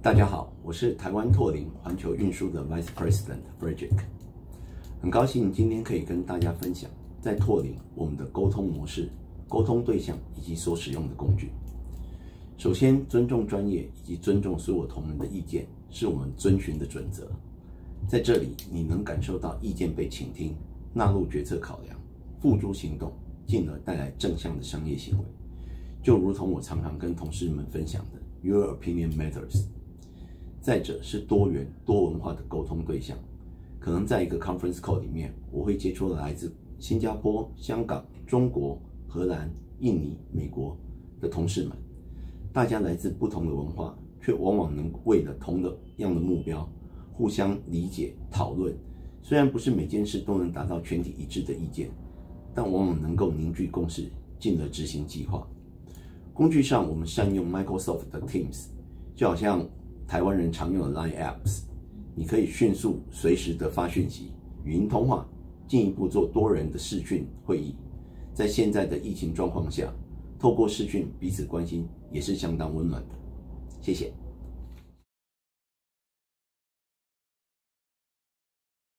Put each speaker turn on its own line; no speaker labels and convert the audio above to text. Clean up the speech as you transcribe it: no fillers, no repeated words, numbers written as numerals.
大家好，我是台湾拓领环球运输的 Vice President Frederick， 很高兴今天可以跟大家分享在拓领我们的沟通模式、沟通对象以及所使用的工具。首先，尊重专业以及尊重所有同仁的意见是我们遵循的准则。在这里，你能感受到意见被倾听、纳入决策考量、付诸行动，进而带来正向的商业行为。就如同我常常跟同事们分享的 ，Your opinion matters。再者是多元、多文化的沟通对象，可能在一个 conference call 里面，我会接触来自新加坡、香港、中国、荷兰、印尼、美国的同事们，大家来自不同的文化，却往往能为了同样的目标，互相理解、讨论。虽然不是每件事都能达到全体一致的意见，但往往能够凝聚共识，进而执行计划。工具上，我们善用 Microsoft 的 Teams， 就好像台湾人常用的 Line Apps， 你可以迅速、随时的发讯息、语音通话，进一步做多人的视讯会议。在现在的疫情状况下，透过视讯彼此关心也是相当温暖的。谢谢。